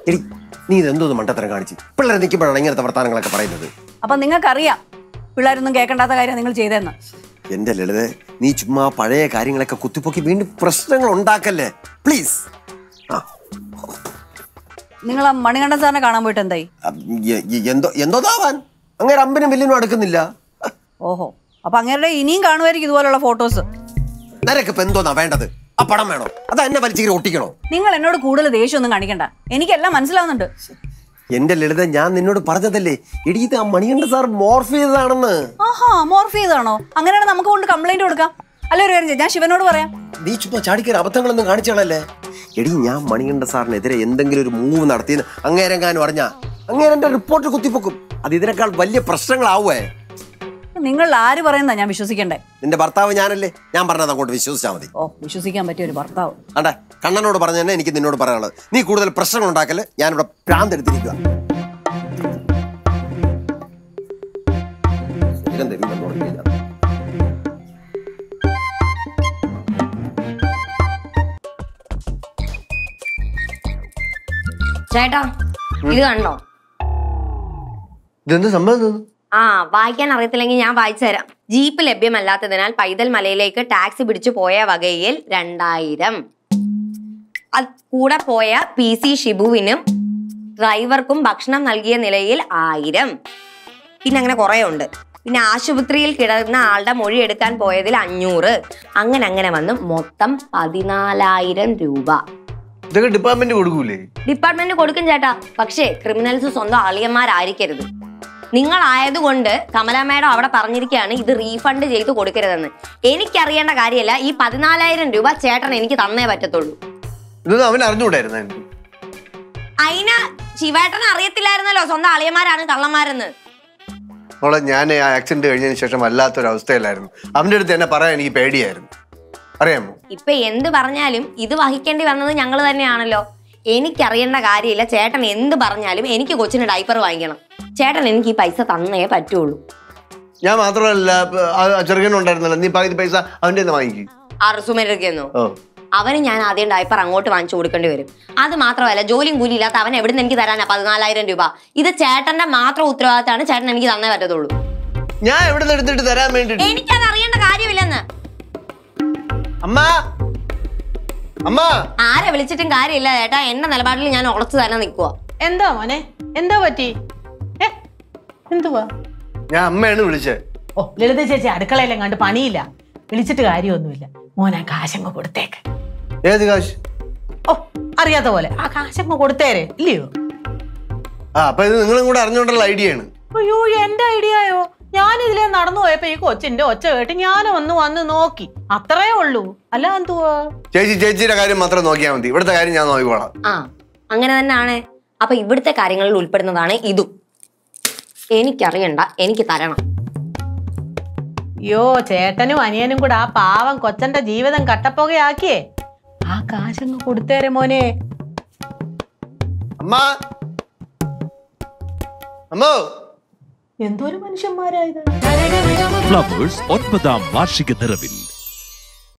എടി നീ ഇതെന്തോന്ന് മണ്ടത്തരം കാണിച്ച് പിള്ളേരെ നിൽക്കുമ്പോഴാണ് ഇങ്ങനത്തെ വർത്താനങ്ങളൊക്കെ പറയുന്നത്. അപ്പൊ നിങ്ങൾക്കറിയാം പിള്ളേരൊന്നും കേൾക്കേണ്ടാത്ത കാര്യം നിങ്ങൾ ചെയ്തെന്ന്. എന്റെ ലളിത, നീ ചുമ്മാ പഴയ കാര്യങ്ങളൊക്കെ കുത്തിപ്പൊക്കി വീണ്ടും പ്രശ്നങ്ങൾ ഉണ്ടാക്കല്ലേ പ്ലീസ്. നിങ്ങൾ ആ മണികണ്ഠൻ സാറിനെ കാണാൻ പോയിട്ട് എന്തായി? എന്തോതാവാൻ അങ്ങനെ അമ്പനും വില്ലിനും അടുക്കുന്നില്ല. ഓഹോ, അപ്പൊ അങ്ങനെ ഇനിയും കാണുമായിരിക്കും ഇതുപോലുള്ള ഫോട്ടോസ്. നിനക്കിപ്പോ എന്തോന്നാ വേണ്ടത്? ആ പടം വേണോ? അത് എന്നെ വലിച്ചിരി ഒട്ടിക്കണോ? നിങ്ങൾ എന്നോട് കൂടുതൽ ദേഷ്യമൊന്നും കാണിക്കണ്ട, എനിക്കെല്ലാം മനസ്സിലാവുന്നുണ്ട്. എന്റെ ലളിത, ഞാൻ നിന്നോട് പറഞ്ഞതല്ലേ എടി ഇത് ആ മണികണ്ഠൻ സാർ മോർഫ് ചെയ്തതാണെന്ന്. ആഹാ, മോർഫ് ചെയ്താണോ? അങ്ങനെയാണ് നമുക്ക് കൊണ്ട് കംപ്ലൈന്റ് കൊടുക്കാം. അല്ല ഒരു കാര്യം, ഞാൻ ശിവനോട് പറയാം. നീ ചുമ്മാ ചാടിക്കയറി അബദ്ധങ്ങളൊന്നും കാണിച്ചാണല്ലേ. എടി ഞാൻ മണികണ്ഠൻ സാറിനെതിരെ എന്തെങ്കിലും ഒരു മൂവ് നടത്തി അങ്ങേരെങ്ങാനും അറിഞ്ഞാ അങ്ങേരെ റിപ്പോർട്ട് കുത്തിപ്പൊക്കും. അത് ഇതിനേക്കാൾ വലിയ പ്രശ്നങ്ങളാവേ. നിങ്ങൾ ആര് പറയുന്നതാ ഞാൻ വിശ്വസിക്കണ്ടേ? നിന്റെ ഭർത്താവ് ഞാനല്ലേ, ഞാൻ പറഞ്ഞത് അങ്ങോട്ട് വിശ്വസിച്ചാൽ മതി. ഓ, വിശ്വസിക്കാൻ പറ്റിയ ഒരു ഭർത്താവ്. അണ്ടേ കണ്ണനോട് പറഞ്ഞ തന്നെ എനിക്ക് നിന്നോട് പറയാനുള്ളത്. നീ കൂടുതൽ പ്രശ്നങ്ങൾ ഉണ്ടാക്കല്. ഞാനിവിടെ ഭ്രാന്തെടുത്തിരിക്കുക. ചേട്ടാ ഇത് കണ്ടോ? ഇതെന്ത് സംഭവം? വായിക്കാൻ അറിയത്തില്ലെങ്കിൽ ഞാൻ വായിച്ചു തരാം. ജീപ്പ് ലഭ്യമല്ലാത്തതിനാൽ പൈതൽ മലയിലേക്ക് ടാക്സി പിടിച്ചു പോയ വകയിൽ 2000. കൂടെ പോയ PC ഷിബുവിനും ഡ്രൈവർക്കും ഭക്ഷണം നൽകിയ നിലയിൽ 1000. പിന്നെ അങ്ങനെ കുറെ ഉണ്ട്. പിന്നെ ആശുപത്രിയിൽ കിടന്ന ആളുടെ മൊഴി എടുക്കാൻ പോയതിൽ 500. അങ്ങനെ വന്ന് മൊത്തം 14,000 രൂപ. ഡിപ്പാർട്ട്മെന്റ് കൊടുക്കൂലേ? ഡിപ്പാർട്ട്മെന്റ് കൊടുക്കും ചേട്ടാ, പക്ഷേ ക്രിമിനൽസ് സ്വന്തം അളിയന്മാരായിരിക്കരുത്. നിങ്ങളായതുകൊണ്ട് കമല മേഡം അവിടെ പറഞ്ഞിരിക്കുകയാണ് ഇത് റീഫണ്ട് ചെയ്ത് കൊടുക്കരുതെന്ന്. എനിക്കറിയേണ്ട കാര്യമല്ല, ഈ 14,000 രൂപ ചേട്ടൻ എനിക്ക് തന്നേ പറ്റത്തുള്ളൂ. അതിന് ശിവേട്ടന് അറിയത്തില്ലായിരുന്നല്ലോ സ്വന്തം അളിയന്മാരാണ് കള്ളന്മാരെന്ന്. ഞാൻ ആക്സിഡന്റ് കഴിഞ്ഞതിന് ശേഷം വല്ലാത്തൊരവസ്ഥയിലായിരുന്നു. അവന്റെ അടുത്ത് എന്നെ പറയാൻ എനിക്ക് പേടിയായിരുന്നു, അറിയാമോ? ഇപ്പൊ എന്ത് പറഞ്ഞാലും ഇത് വഹിക്കേണ്ടി വന്നത് ഞങ്ങൾ തന്നെയാണല്ലോ. എനിക്കറിയേണ്ട കാര്യമില്ല, ചേട്ടൻ എന്ത് പറഞ്ഞാലും എനിക്ക് കൊച്ചിന് ഡൈപ്പർ വാങ്ങിക്കണം. ചേട്ടൻ എനിക്ക് ഈ പൈസ തന്നേ പറ്റുള്ളൂ. ഞാൻ മാത്രമല്ല, ചെറുക്കനുണ്ടായിരുന്നല്ലോ, നീ പകുതി പൈസ അവന്റെ വാങ്ങിക്കും. അറുസുമരൊക്കെയെന്നോ? അവന് ഞാൻ ആദ്യം ഡൈപ്പർ അങ്ങോട്ട് വാങ്ങിച്ചു കൊടുക്കേണ്ടി വരും. അത് മാത്രമല്ല, ജോലിയും കൂലി ഇല്ലാത്ത അവൻ എവിടെ നിന്ന് എനിക്ക് തരാനാ 14,000 രൂപ? ഇത് ചേട്ടന്റെ മാത്രം ഉത്തരവാദിത്തമാണ്, ചേട്ടൻ എനിക്ക് തന്നേ പറ്റത്തുള്ളൂ. ഞാൻ എവിടെ നിന്ന് എടുത്തിട്ട് തരാൻ വേണ്ടി? എനിക്കത് അറിയേണ്ട കാര്യമില്ലെന്ന്. ആരെ വിളിച്ചിട്ടും കാര്യമില്ല ചേട്ടാ, എന്റെ നിലപാടിൽ ഞാൻ ഉറച്ചു തന്നെ നിൽക്കുക. എന്താ മോനെ, എന്താ പറ്റി? എന്തുവാ? ഞാൻ അമ്മയാണ് വിളിച്ചത്. ഓ, ലളിത ചേച്ചി അടുക്കളയിലും കണ്ട് പണിയില്ല, വിളിച്ചിട്ട് കാര്യമൊന്നുമില്ല. മോനെ കാശങ്ങ് കൊടുത്തേക്ക്. ഏത് കാശ്? ഓ, അറിയാത്ത പോലെ ആ കാശങ്ങ് കൊടുത്തേരെ, ഇല്ലയോ? അപ്പൊ ഇത് നിങ്ങളും കൂടെ അറിഞ്ഞോണ്ടുള്ള ഐഡിയ ആണ്. അയ്യോ, എന്റെ ഐഡിയയോ? ഞാനിതിലേ നടന്നു പോയപ്പോ ഈ കൊച്ചിന്റെ ഒച്ച കേട്ട് ഞാനും ഒന്ന് വന്ന് നോക്കി, അത്രേ ഉള്ളൂ. അല്ല എന്തുവാ? ചേച്ചിയുടെ കാര്യം മാത്രം നോക്കിയാൽ മതി, ഇവിടുത്തെ കാര്യം ഞാൻ നോക്കിക്കോളാം. അങ്ങനെ തന്നെയാണ്. അപ്പൊ ഇവിടുത്തെ കാര്യങ്ങളിൽ ഉൾപ്പെടുന്നതാണ് ഇതും. എനിക്കറിയണ്ട, എനിക്ക് തരണം. അയ്യോ, ചേട്ടനും അനിയനും കൂടെ ആ പാവം കൊച്ചന്റെ ജീവിതം കട്ടപ്പുകയാക്കിയേ. ആ കാശങ്ങ് കൊടുത്തേരെ മോനെ. എന്തോരു മനുഷ്യന്മാരായത്. ഫ്ലവേഴ്സ് 9ാം വാർഷിക നിറവിൽ